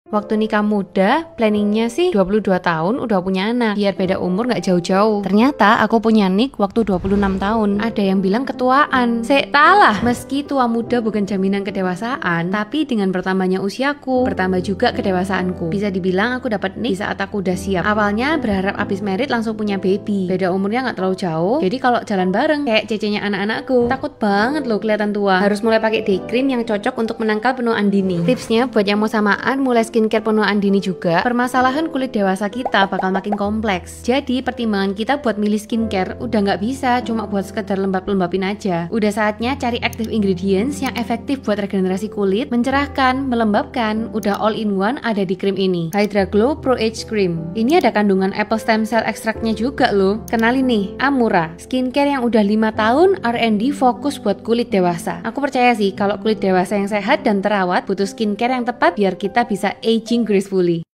Waktu nikah muda, planningnya sih 22 tahun udah punya anak, biar beda umur gak jauh-jauh. Ternyata aku punya nik waktu 26 tahun. Ada yang bilang ketuaan. Salah. Meski tua muda bukan jaminan kedewasaan, tapi dengan bertambahnya usiaku, bertambah juga kedewasaanku. Bisa dibilang aku dapat nik di saat aku udah siap. Awalnya berharap abis merit langsung punya baby. Beda umurnya gak terlalu jauh, jadi kalau jalan bareng kayak cecenya anak-anakku. Takut banget loh kelihatan tua. Harus mulai pakai day cream yang cocok untuk menangkal penuaan dini. Tipsnya buat yang mau samaan, mulai skincare penuaan dini juga. Permasalahan kulit dewasa kita bakal makin kompleks. Jadi pertimbangan kita buat milih skincare udah nggak bisa cuma buat sekedar lembab-lembapin aja. Udah saatnya cari active ingredients yang efektif buat regenerasi kulit, mencerahkan, melembabkan. Udah all in one ada di krim ini. Hydra Glow Pro Age Cream. Ini ada kandungan apple stem cell extractnya juga loh. Kenalin nih, Amura, skincare yang udah 5 tahun R&D fokus buat kulit dewasa. Aku percaya sih kalau kulit dewasa yang sehat dan terawat butuh skincare yang tepat biar kita bisa aging gracefully.